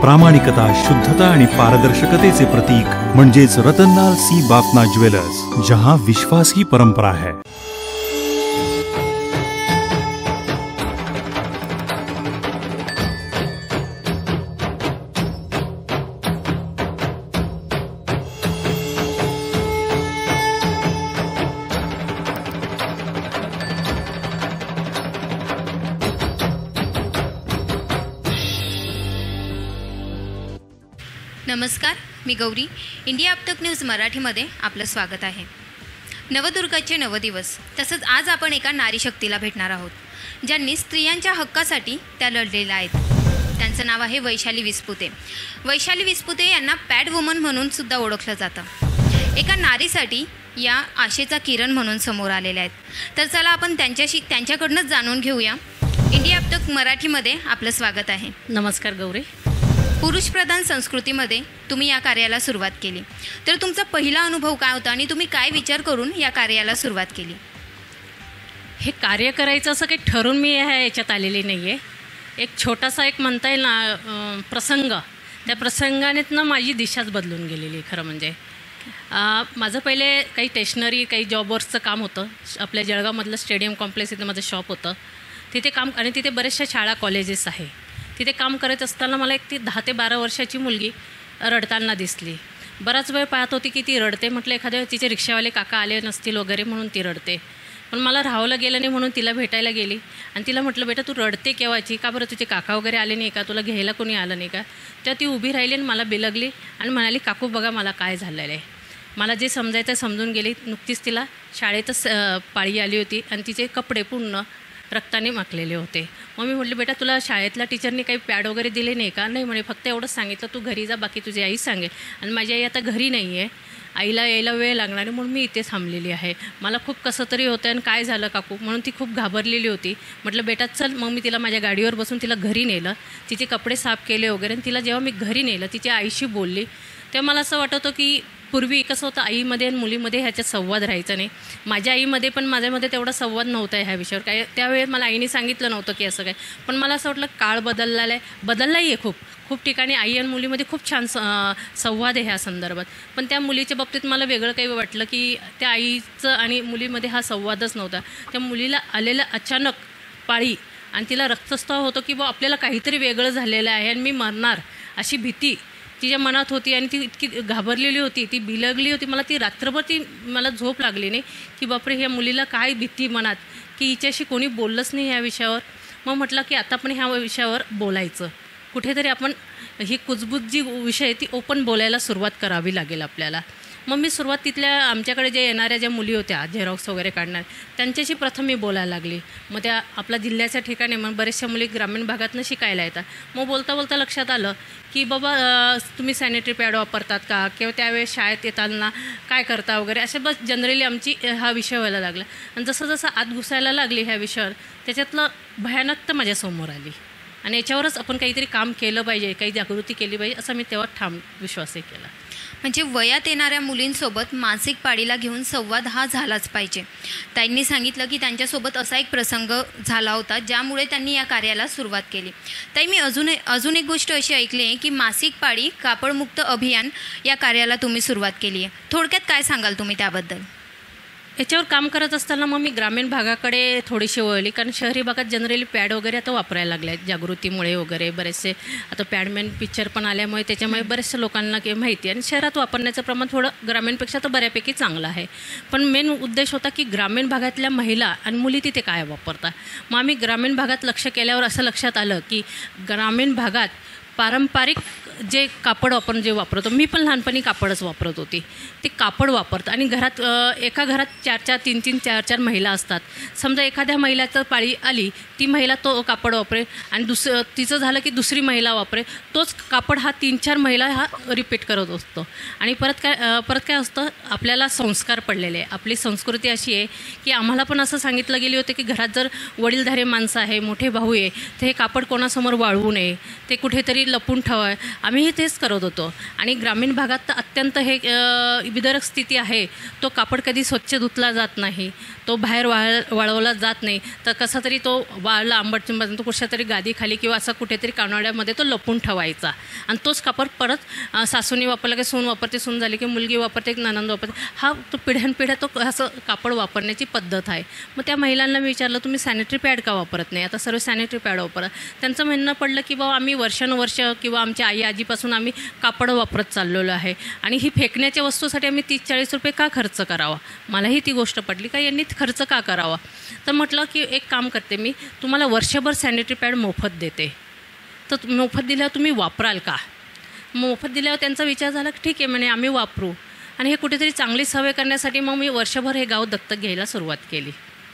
प्रामाणिकता, शुद्धता आणि पारदर्शकतेचे प्रतीक म्हणजेच रतनलाल सी बाफना ज्वेलर्स, जहां विश्वास ही परंपरा है। नमस्कार, मी गौरी। इंडिया अब तक न्यूज मराठीमध्ये आपलं स्वागत आहे। नवदुर्गाचे नवदिवस तसंच आज आपण एका नारी शक्तीला भेटणार आहोत, ज्यांनी स्त्रियांच्या हक्कासाठी त्या लढलेल्या आहेत। त्यांचं नाव आहे वैशाली विस्पुते। वैशाली विस्पुते यांना पॅड वुमन म्हणून सुद्धा ओळखलं जातं। एका नारीसाठी या आशेचा किरण म्हणून समोर आलेल्या आहेत। तर चला आपण त्यांच्याकडूनच जाणून घेऊया। इंडिया अब तक मराठीमध्ये आपलं स्वागत आहे। नमस्कार गौरी। पुरुषप्रधान संस्कृतीमध्ये तुम्ही या कार्याला सुरुवात केली, तर तुमचा पहिला अनुभव काय होता आणि तुम्ही काय विचार करून या कार्याला सुरुवात केली? हे कार्य करायचं असं काही ठरून मी याच्यात आलेली नाही आहे। एक छोटासा एक म्हणता येईल ना प्रसंग, त्या प्रसंगानेच माझी दिशाच बदलून गेलेली खरं म्हणजे। माझं पहिले काही स्टेशनरी, काही जॉबवर्सचं काम होतं। आपल्या जळगावमधलं स्टेडियम कॉम्प्लेक्स इथं माझं शॉप होतं, तिथे काम, आणि तिथे बऱ्याचशा शाळा कॉलेजेस आहे। तिथे काम करत असताना मला एक ती 10 ते 12 वर्षाची मुलगी रडताना दिसली। बराच वेळ पाहत होती की ती रडते, म्हटलं एखाद्या वेळेस तिचे रिक्षावाले काका आले नसतील वगैरे म्हणून ती रडते। पण मला राहावलं गेलं नाही म्हणून तिला भेटायला गेली आणि तिला म्हटलं, बेटा तू रडते केव्हाची, का बरं तुझे काका वगैरे आले नाही का, तुला घ्यायला कोणी आलं नाही का? तेव्हा ती उभी राहिली आणि मला बिलगली आणि म्हणाली, काकू बघा मला काय झालेलं आहे। मला जे समजायचं समजून गेली। नुकतीच तिला शाळेतच पाळी आली होती आणि तिचे कपडे पूर्ण रक्ताने माखलेले होते। मग मी म्हटलं, बेटा तुला शाळेतल्या टीचरने काही पॅड वगैरे दिले नाही का? नाही म्हणे, फक्त एवढंच सांगितलं तू घरी जा, बाकी तुझी आई सांगेल। आणि माझी आई आता घरी नाही आहे, आईला यायला वेळ लागणार आहे म्हणून मी इथे थांबलेली आहे। मला खूप कसं तरी होतं आणि काय झालं काकू म्हणून ती खूप घाबरलेली होती। म्हटलं बेटा चल, मग मी तिला माझ्या गाडीवर बसून तिला घरी नेलं, तिचे कपडे साफ केले वगैरे। आणि तिला जेव्हा मी घरी नेलं, तिच्या आईशी बोलली, तेव्हा मला असं वाटत होतं की पूर्वी कसं होतं, आईमध्ये आणि मुलीमध्ये ह्याच्यात संवाद राहायचा नाही। माझ्या आईमध्ये पण माझ्यामध्ये तेवढा संवाद नव्हता ह्या विषयावर। काय त्यावेळेस मला आईने सांगितलं नव्हतं की असं काय, पण मला असं वाटलं काळ बदललाही आहे खूप खूप ठिकाणी आई आणि मुलीमध्ये खूप छान संवाद आहे ह्या संदर्भात। पण त्या मुलीच्या बाबतीत मला वेगळं काही वाटलं की त्या आईचं आणि मुलीमध्ये हा संवादच नव्हता। त्या मुलीला आलेलं अचानक पाळी आणि तिला रक्तस्राव होतो की बा आपल्याला काहीतरी वेगळं झालेलं आहे आणि मी मरणार अशी भीती तिच्या मनात होती आणि ती इतकी घाबरलेली होती, ती बिलगली होती। मला रात्रभर मला झोप लागली नाही की बापरे ह्या मुलीला काय भीती मनात, की हिच्याशी कोणी बोललंच नाही ह्या विषयावर। मग म्हटलं की आता पण ह्या विषयावर बोलायचं, कुठेतरी आपण ही कुजबूज जी विषय ती ओपन बोलायला सुरुवात करावी लागेल आपल्याला। मग मी सुरुवात तिथल्या आमच्याकडे जे येणाऱ्या ज्या मुली होत्या झेरॉक्स वगैरे काढणार, त्यांच्याशी प्रथम मी बोलायला लागली। मग त्या आपल्या जिल्ह्याच्या ठिकाणी मग बऱ्याचशा मुली ग्रामीण भागातनं शिकायला येतात। मग बोलता बोलता लक्षात आलं की बाबा तुम्ही सॅनिटरी पॅड वापरतात का, किंवा त्यावेळेस शाळेत येताना काय करता वगैरे, असे बस जनरली आमची हा विषय व्हायला लागला। आणि जसं जसं आत घुसायला लागली ह्या विषयावर, त्याच्यातलं भयानकता माझ्यासमोर आली आणि याच्यावरच आपण काहीतरी काम केलं पाहिजे, काही जागृती केली पाहिजे, असा मी तेव्हा ठाम विश्वासही केला। म्हणजे वयात येणाऱ्या मुलींसोबत मासिक पाळीला घेऊन संवाद हा झालाच पाहिजे। त्यांनी सांगितलं की त्यांच्यासोबत असा एक प्रसंग झाला होता ज्यामुळे त्यांनी या कार्याला सुरुवात केली। ताई, मी अजून एक गोष्ट अशी ऐकली आहे की मासिक पाळी कापडमुक्त अभियान या कार्याला तुम्ही सुरुवात केली आहे। थोडक्यात काय सांगाल तुम्ही त्याबद्दल? याच्यावर काम करत असताना मग मी ग्रामीण भागाकडे थोडीशी वळली, कारण शहरी भागात जनरली पॅड वगैरे आता वापरायला लागले आहेत जागृतीमुळे वगैरे। बरेचसे आता पॅडमॅन पिक्चर पण आल्यामुळे त्याच्यामुळे बऱ्याचशा लोकांना माहिती आहे आणि शहरात वापरण्याचं प्रमाण थोडं ग्रामीणपेक्षा तर बऱ्यापैकी चांगलं आहे। पण मेन उद्देश होता की ग्रामीण भागातल्या महिला आणि मुली तिथे काय वापरतात। मग आम्ही ग्रामीण भागात लक्ष केल्यावर असं लक्षात आलं की ग्रामीण भागात पारंपरिक जे कापड आपण जे वापरतो, मी पण लहानपणी कापडच वापरत होती, ते कापड वापरतं। आणि घरात एका घरात 4-4, 3-3, 4-4 महिला असतात। समजा एखाद्या महिलाचं पाळी आली, ती महिला तो कापड वापरेल आणि तिचं झालं की दुसरी महिला वापरेल, तोच कापड हा 3-4 महिला हा रिपीट करत असतो। आणि परत काय असतं, आपल्याला संस्कार पडलेले आहे। आपली संस्कृती अशी आहे की आम्हाला पण असं सांगितलं गेले होते की घरात जर वडीलधारे माणसं आहे, मोठे भाऊ आहे, तर हे कापड कोणासमोर वाळवू नये, ते कुठेतरी लपून ठेवा। आम्हीही तेच करत होतो. आणि ग्रामीण भागात तर अत्यंत हे विदारक स्थिती आहे. तो कापड कधी स्वच्छ धुतला जात नाही, तो बाहेर वाळवला जात नाही, तर कसा तरी तो वाळला आंबट तो कुठच्या तरी गादीखाली किंवा असं कुठेतरी कानोड्यामध्ये तो लपून ठेवायचा. आणि तोच कापड परत सासूनी वापरला की सून वापरते, सून झाली की मुलगी वापरते, ननंद वापरते. हा तो पिढ्यानपिढ्या तो असं कापड वापरण्याची पद्धत आहे. मग त्या महिलांना विचारलं, तुम्ही सॅनिटरी पॅड का वापरत नाही? आता सर्व सॅनिटरी पॅड वापरा. त्यांचं म्हणणं पडलं की बाबा आम्ही वर्षानुवर्ष किंवा आमच्या आई आजीपासून आम्ही कापड वापरत चाललेलो आहे आणि ही फेकण्याच्या वस्तूसाठी आम्ही 30-40 रुपये का खर्च करावा? मलाही ती गोष्ट पडली का यांनी खर्च का करावा. तर म्हटलं की एक काम करते, मी तुम्हाला वर्षभर सॅनिटरी पॅड मोफत देते, तर मोफत दिल्यावर तुम्ही वापराल का? मोफत दिल्यावर त्यांचा विचार झाला की ठीक आहे म्हणे, आम्ही वापरू. आणि हे कुठेतरी चांगली सवय करण्यासाठी मग मी वर्षभर हे गाव दत्तक घ्यायला सुरुवात केली.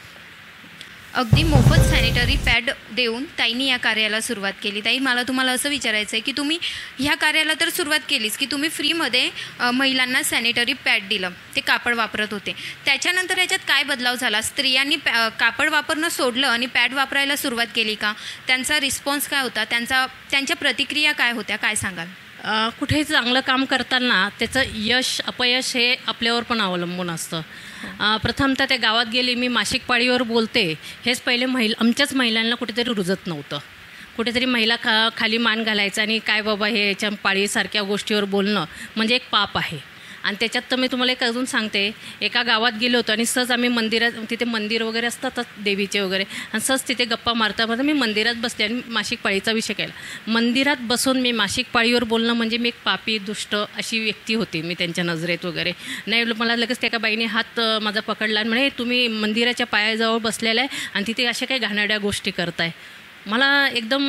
अगदी मोफत सॅनिटरी पॅड देऊन ताईंनी या कार्याला सुरुवात केली. ताई, मला तुम्हाला असं विचारायचं आहे की तुम्ही ह्या कार्याला तर सुरुवात केलीच की तुम्ही फ्रीमध्ये महिलांना सॅनिटरी पॅड दिलं, ते कापड वापरत होते. त्याच्यानंतर याच्यात काय बदलाव झाला? स्त्रियांनी कापड वापरणं सोडलं आणि पॅड वापरायला सुरुवात केली का? त्यांचा रिस्पॉन्स काय होता? त्यांच्या प्रतिक्रिया काय होत्या? काय सांगाल? कुठेही चांगलं काम करताना त्याचं यश अपयश हे आपल्यावर पण अवलंबून असतं. प्रथमतः त्या गावात गेली, मी मासिक पाळीवर बोलते, हेच पहिले आमच्याच महिलांना कुठेतरी रुजत नव्हतं. कुठेतरी महिला खाली मान घालायचा आणि काय बाबा हे याच्या पाळीसारख्या गोष्टीवर बोलणं म्हणजे एक पाप आहे. आणि त्याच्यात तर मी तुम्हाला एक अजून सांगते, एका गावात गेलो होतो आणि सहज आम्ही मंदिरात, तिथे मंदिर वगैरे असतातच देवीचे वगैरे, आणि सहज तिथे गप्पा मारता मी मंदिरात बसले आणि मासिक पाळीचा विषय केला. मंदिरात बसून मी मासिक पाळीवर बोलणं म्हणजे मी एक पापी दुष्ट अशी व्यक्ती होती मी त्यांच्या नजरेत वगैरे. नाही, मला लगेच त्या एका बाईने हात माझा पकडला आणि म्हणे, तुम्ही मंदिराच्या पायाजवळ बसलेला आहे आणि तिथे अशा काही घाणेरड्या गोष्टी करताय. मला एकदम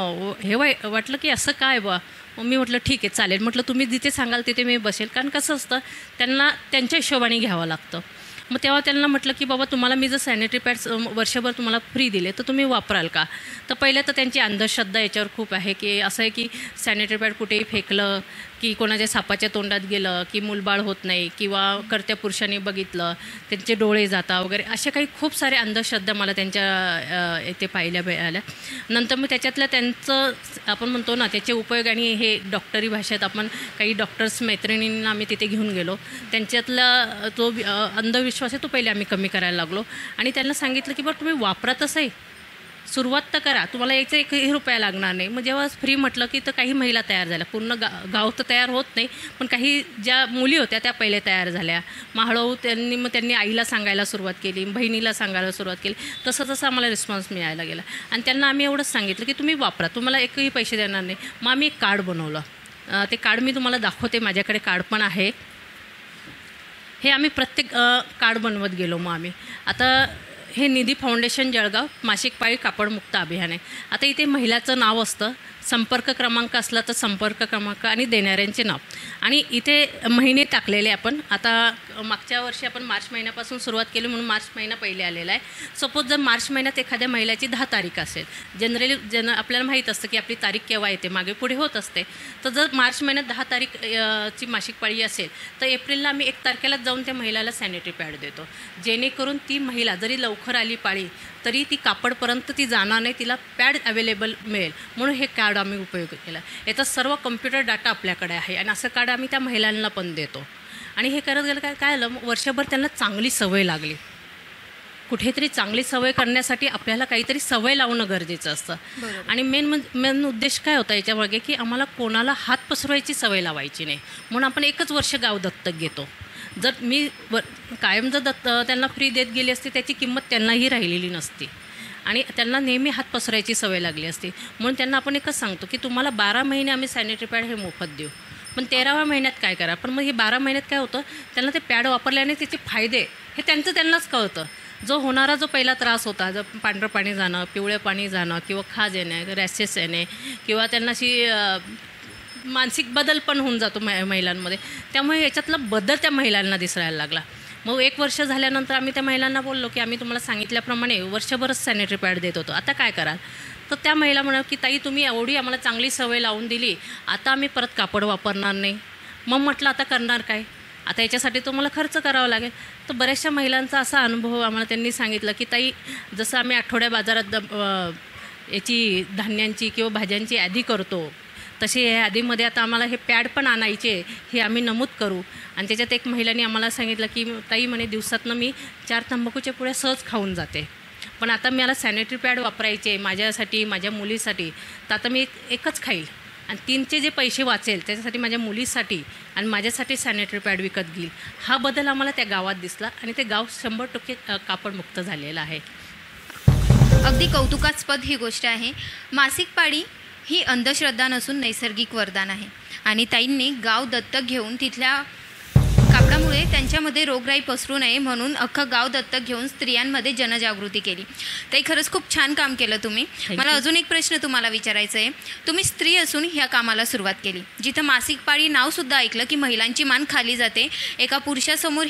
हे वाटलं की असं काय बा. मग मी म्हटलं ठीक आहे चालेल, म्हटलं तुम्ही जिथे सांगाल तिथे मी बसेल. कारण कसं असतं, त्यांना त्यांच्या हिशोबाने घ्यावं लागतं. मग तेव्हा त्यांना म्हटलं की बाबा तुम्हाला मी जर सॅनिटरी पॅड्स वर्षभर तुम्हाला फ्री दिले तर तुम्ही वापराल का? तर पहिलं तर त्यांची अंधश्रद्धा याच्यावर खूप आहे की असं आहे की सॅनिटरी पॅड कुठेही फेकलं की कोणाच्या सापाच्या तोंडात गेलं की मूलबाळ होत नाही, किंवा कर्त्या पुरुषांनी बघितलं त्यांचे डोळे जाता वगैरे, अशा काही खूप सारे अंधश्रद्धा मला त्यांच्या इथे पाहिल्या मिळाल्या. नंतर मग त्याच्यातल्या त्यांचं आपण म्हणतो ना त्याचे उपयोग, आणि हे डॉक्टरी भाषेत आपण काही डॉक्टर्स मैत्रिणींना आम्ही तिथे घेऊन गेलो, त्यांच्यातला तो अंधविश्वास आहे तो पहिले आम्ही कमी करायला लागलो. आणि त्यांना सांगितलं की बरं तुम्ही वापरतच आहे, सुरुवात तर करा, तुम्हाला याचा 1 रुपया लागणार नाही. मग जेव्हा फ्री म्हटलं की तर काही महिला तयार झाल्या. पूर्ण गाव तर तयार होत नाही, पण काही ज्या मुली होत्या त्या पहिले तयार झाल्या. मग हळूहळू त्यांनी आईला सांगायला सुरुवात केली, बहिणीला सांगायला सुरुवात केली. तसं आम्हाला रिस्पॉन्स मिळायला गेला. आणि त्यांना आम्ही एवढंच सांगितलं की तुम्ही वापरा, तुम्हाला एकही पैसे देणार नाही. मग आम्ही एक कार्ड बनवलं. ते कार्ड मी तुम्हाला दाखवते, माझ्याकडे कार्ड पण आहे. हे आम्ही प्रत्येक कार्ड बनवत गेलो. मग आम्ही आता हे निधी फाउंडेशन जळगाव मासिक पाळी कापडमुक्त अभियान आहे. आता इथे महिलाचं नाव असतं, संपर्क क्रमांक असला तर संपर्क क्रमांक आणि देणाऱ्यांचे नाव, आणि इथे महिने टाकलेले आपण. आता मागच्या वर्षी आपण मार्च महिन्यापासून सुरुवात केली म्हणून मार्च महिना पहिले आलेला आहे. सपोज जर मार्च महिन्यात एखाद्या महिलाची 10 तारीख असेल, जनरली आपल्याला माहीत असतं की आपली तारीख केव्हा येते, मागे पुढे होत असते. तर जर मार्च महिन्यात 10 तारीख ची मासिक पाळी असेल तर एप्रिलला आम्ही 1 तारखेलाच जाऊन त्या महिलाला सॅनिटरी पॅड देतो, जेणेकरून ती महिला जरी लवकर आली पाळी तरी ती कापडपर्यंत ती जाणार नाही, तिला पॅड अवेलेबल मिळेल. म्हणून हे कार्ड आम्ही उपयोग केला. याचा सर्व कम्प्युटर डाटा आपल्याकडे आहे आणि असं कार्ड आम्ही त्या महिलांना पण देतो. आणि हे करत गेलं काय झालं, वर्षभर त्यांना चांगली सवय लागली. कुठेतरी चांगली सवय करण्यासाठी आपल्याला काहीतरी सवय लावणं गरजेचं असतं. आणि मेन उद्देश काय होता याच्यामागे की आम्हाला कोणाला हात पसरवायची सवय लावायची नाही, म्हणून आपण 1च वर्ष गाव दत्तक घेतो. जर मी कायम जर त्यांना फ्री देत गेली असती त्याची किंमत त्यांनाही राहिलेली नसती आणि त्यांना नेहमी हात पसरायची सवय लागली असती. म्हणून त्यांना आपण एकच सांगतो की तुम्हाला 12 महिने आम्ही सॅनिटरी पॅड हे मोफत देऊ, पण 13व्या महिन्यात काय करा. पण मग हे 12 महिन्यात काय होतं, त्यांना ते पॅड वापरल्याने त्याचे फायदे हे त्यांनाच कळतं. जो होणारा जो पहिला त्रास होता, जर पांढरं पाणी जाणं, पिवळं पाणी जाणं, किंवा खाज येणे, रॅशेस येणे, किंवा त्यांना अशी मानसिक बदल पण होऊन जातो महिलांमध्ये, त्यामुळे याच्यातला बदल त्या महिलांना दिसायला लागला. मग 1 वर्ष झाल्यानंतर आम्ही त्या महिलांना बोललो की आम्ही तुम्हाला सांगितल्याप्रमाणे वर्षभरच सॅनिटरी पॅड देत होतो, आता काय कराल. तर त्या महिला म्हणा की ताई तुम्ही एवढी आम्हाला चांगली सवय लावून दिली, आता आम्ही परत कापड वापरणार नाही. मग म्हटलं आता करणार काय, आता याच्यासाठी तुम्हाला खर्च करावा लागेल. तर बऱ्याचशा महिलांचा असा अनुभव आम्हाला त्यांनी सांगितलं की ताई जसं आम्ही आठवड्या बाजारात याची धान्यांची किंवा भाज्यांची यादी करतो, तसे या यादीमध्ये आता आम्हाला हे पॅड पण आणायचे हे आम्ही नमूद करू. आणि त्याच्यात एक महिलांनी आम्हाला सांगितलं की ताई म्हणे दिवसातनं मी 4 तंबाखूच्या पुड्या सहज खाऊन जाते, पण आता मला सॅनिटरी पॅड वापरायचे माझ्यासाठी माझ्या मुलीसाठी, तर आता मी एकच खाईल आणि 3चे जे पैसे वाचेल त्याच्यासाठी माझ्या मुलीसाठी आणि माझ्यासाठी सॅनिटरी पॅड विकत घेईल. हा बदल आम्हाला त्या गावात दिसला आणि ते गाव 100% कापडमुक्त झालेलं आहे. अगदी कौतुकास्पद ही गोष्ट आहे. मासिक पाळी ही अंधश्रद्धा नसून नैसर्गिक वरदान आहे आणि ताईंनी गाव दत्तक घेऊन तिथल्या कापडामुळे त्यांच्यामध्ये रोगराई पसरू नये म्हणून अख्खं गाव दत्तक घेऊन स्त्रियांमध्ये जनजागृती केली. ताई, खरंच खूप छान काम केलं तुम्ही. मला अजून एक प्रश्न तुम्हाला विचारायचा आहे. तुम्ही स्त्री असून ह्या कामाला सुरुवात केली, जिथं मासिक पाळी नावसुद्धा ऐकलं की महिलांची मान खाली जाते, एका पुरुषासमोर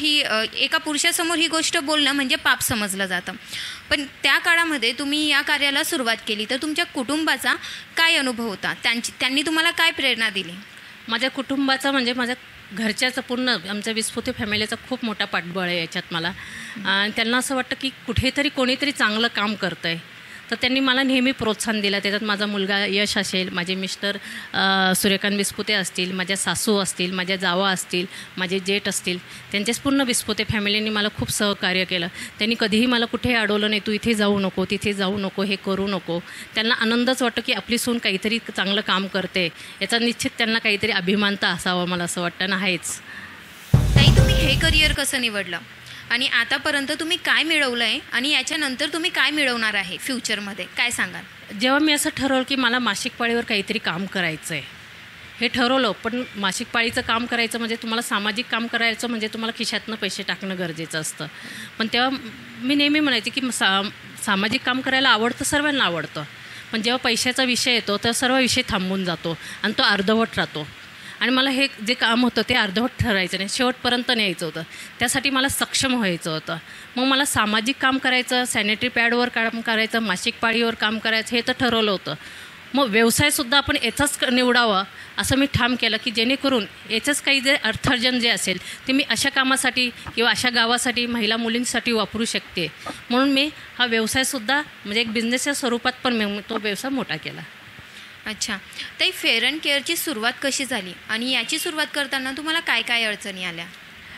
ही गोष्ट बोलणं म्हणजे पाप समजलं जातं. पण त्या काळामध्ये तुम्ही या कार्याला सुरुवात केली, तर तुमच्या कुटुंबाचा काय अनुभव होता? त्यांनी तुम्हाला काय प्रेरणा दिली? माझ्या कुटुंबाचा म्हणजे माझ्या घरच्याचं पूर्ण आमच्या विस्फोटी फॅमिलीचा खूप मोठा पाठबळ आहे याच्यात मला. आणि त्यांना असं वाटतं की कुठेतरी कोणीतरी चांगलं काम करतं आहे, तर त्यांनी मला नेहमी प्रोत्साहन दिलं. त्याच्यात माझा मुलगा यश असेल, माझे मिस्टर सूर्यकांत विस्फोटे असतील, माझ्या सासू असतील, माझ्या जावा असतील, माझे जेठ असतील, त्यांच्याच पूर्ण विस्फोटे फॅमिलीने मला खूप सहकार्य केलं. त्यांनी कधीही मला कुठेही अडवलं नाही, तू इथे जाऊ नको, तिथे जाऊ नको, हे करू नको. त्यांना आनंदच वाटतो की आपली सून काहीतरी चांगलं काम करते, याचा निश्चित त्यांना काहीतरी अभिमान तर असावा, मला असं वाटतं ना आहेच. ताई, तुम्ही हे करिअर कसं निवडलं आणि आतापर्यंत तुम्ही काय मिळवलं आहे आणि याच्यानंतर तुम्ही काय मिळवणार आहे फ्युचरमध्ये, काय सांगाल? जेव्हा मी असं ठरवलं की मला मासिक पाळीवर काहीतरी काम करायचं आहे, हे ठरवलं. पण मासिक पाळीचं काम करायचं म्हणजे तुम्हाला सामाजिक काम करायचं म्हणजे तुम्हाला खिशातनं पैसे टाकणं गरजेचं असतं. पण तेव्हा मी नेहमी म्हणायचे की सामाजिक काम करायला आवडतं, सर्वांना आवडतं, पण जेव्हा पैशाचा विषय येतो तर सर्व विषय थांबून जातो आणि तो अर्धवट राहतो. आणि मला हे जे काम होतं ते अर्धवट ठरायचं नाही, शेवटपर्यंत न्यायचं होतं. त्यासाठी मला सक्षम व्हायचं होतं. मग मला सामाजिक काम करायचं, सॅनिटरी पॅडवर काम करायचं, मासिक पाळीवर काम करायचं, हे तर ठरवलं होतं. मग व्यवसायसुद्धा आपण याचाच निवडावं असं मी ठाम केलं की जेणेकरून याचंच काही जे अर्थार्जन जे असेल ते मी अशा कामासाठी किंवा अशा गावासाठी महिला मुलींसाठी वापरू शकते. म्हणून मी हा व्यवसायसुद्धा म्हणजे एक बिझनेसच्या स्वरूपात पण मी तो व्यवसाय मोठा केला. अच्छा ताई, फेअर अँड केअरची सुरुवात कशी झाली आणि याची सुरुवात करताना तुम्हाला काय काय अडचणी आल्या?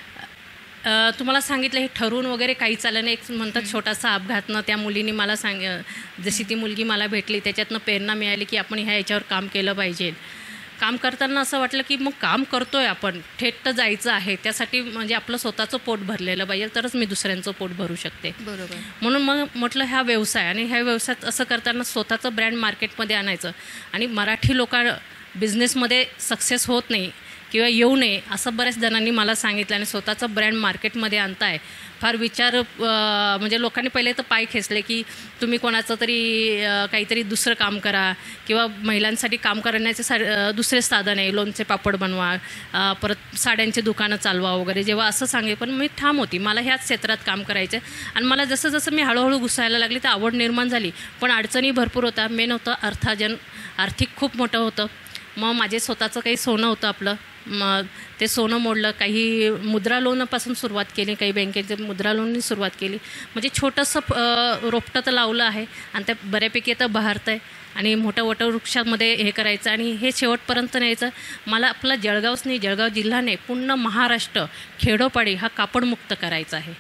तुम्हाला सांगितलं हे ठरवून वगैरे काही चाललं नाही. एक म्हणतात छोटासा अपघातनं त्या मुलीने मला जशी ती मुलगी मला भेटली त्याच्यातनं प्रेरणा मिळाली की आपण याच्यावर काम केलं पाहिजे. काम करताना असं वाटलं की मग काम करतोय आपण, थेट तर जायचं आहे, त्यासाठी म्हणजे आपलं स्वतःचं पोट भरलेलं पाहिजे तरच मी दुसऱ्यांचं पोट भरू शकते. बरोबर. म्हणून मग म्हटलं हा व्यवसाय आणि ह्या व्यवसायात असं करताना स्वतःचं ब्रँड मार्केटमध्ये आणायचं. आणि मराठी बिझनेसमध्ये सक्सेस होत नाही किंवा येऊ नये असं बऱ्याच जणांनी मला सांगितलं आणि स्वतःचं ब्रँड मार्केटमध्ये आणताय फार विचार म्हणजे लोकांनी पहिले तर पाय खेचले की तुम्ही कोणाचं तरी काहीतरी दुसरं काम करा किंवा महिलांसाठी काम करण्याचे दुसरे साधन आहे, लोणचे पापड बनवा, परत साड्यांचे दुकानं चालवा वगैरे. जेव्हा असं सांगे पण मी ठाम होती, मला ह्याच क्षेत्रात काम करायचं आणि मला जसं जसं मी हळूहळू घुसायला लागली तर आवड निर्माण झाली. पण अडचणी भरपूर होता. मेन होतं अर्थार्जन, आर्थिक खूप मोठं होतं. मग माझे स्वतःचं काही सोनं होतं आपलं, मग ते सोनं मोडलं. काही मुद्रा लोनपासून सुरुवात केली, काही बँकेचे मुद्रा लोननी सुरुवात केली. म्हणजे छोटंसं रोपटं तर लावलं आहे आणि त्या बऱ्यापैकी आता बहारतं आहे आणि मोठ्या वटवृक्षामध्ये हे करायचं आणि हे शेवटपर्यंत न्यायचं. मला आपला जळगावच नाही, जळगाव जिल्हा नाही, पूर्ण महाराष्ट्र खेडोपाडी हा कापडमुक्त करायचा आहे.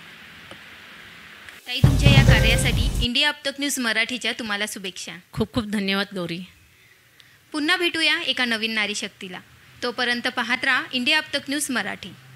ताई, तुमच्या या कार्यासाठी इंडिया अपतक न्यूज मराठीच्या तुम्हाला शुभेच्छा. खूप खूप धन्यवाद गौरी. पुन्हा भेटूया एका नवीन नारी शक्तीला. तोपर्यंत पाहत राहा इंडिया अपतक न्यूज मराठी.